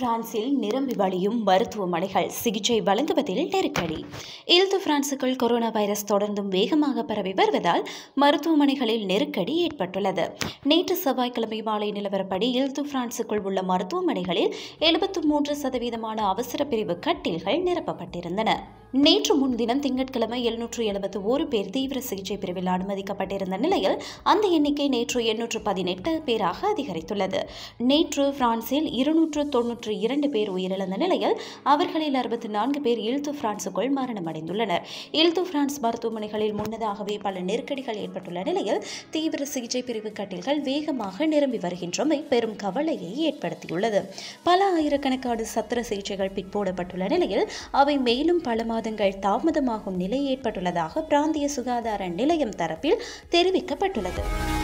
பிரான்சில் நிரம்பி வழியும் மருத்துவமனைகள் சிகிச்சை வழங்குவதில் நெருக்கடி. பிரான்சுக்குள் கொரோனா வைரஸ் தொடர்ந்தும் வேகமாக பரவி வருவதால் மருத்துவமனைகளில் நெருக்கடி ஏற்பட்டுள்ளது. நேற்று செவ்வாய்க்கிழமை மாலை நிலவரப்படி பிரான்சுக்குள் உள்ள மருத்துவமனைகளில் 73% அவசர பிரிவு கட்டில்கள் நிரப்பப்பட்டிருந்தன. நேற்று முன்தினம் திங்கட்கிழமை 771 பேர் தீவிர சிகிச்சை பிரிவில் அனுமதிக்கப்பட்டிருந்த நிலையில் அந்த எண்ணிக்கை நேற்று 818 பேராக அதிகரித்துள்ளது. நேற்று பிரான்சில் 292 பேர் உயிரிழந்த நிலையில் அவர்களில் 64 பேர் பிரான்சுக்குள் மரணமடைந்துள்ளனர். பிரான்ஸ் மருத்துவமனைகளில் முன்னதாகவே பல நெருக்கடிகள் ஏற்பட்டுள்ள நிலையில் தீவிர சிகிச்சை பிரிவு கட்டில்கள் வேகமாக நிரம்பி வருகின்றமை பெரும் கவலையை ஏற்படுத்தியுள்ளது. பல ஆயிரக்கணக்கான சத்திர சிகிச்சைகள் பிற்போடப்பட்டுள்ள நிலையில் அவை மேலும் பல மாதங்கள் தாமதமாகும் நிலை ஏற்பட்டுள்ளதாக பிராந்திய சுகாதார நிலையம் தரப்பில் தெரிவிக்கப்பட்டுள்ளது.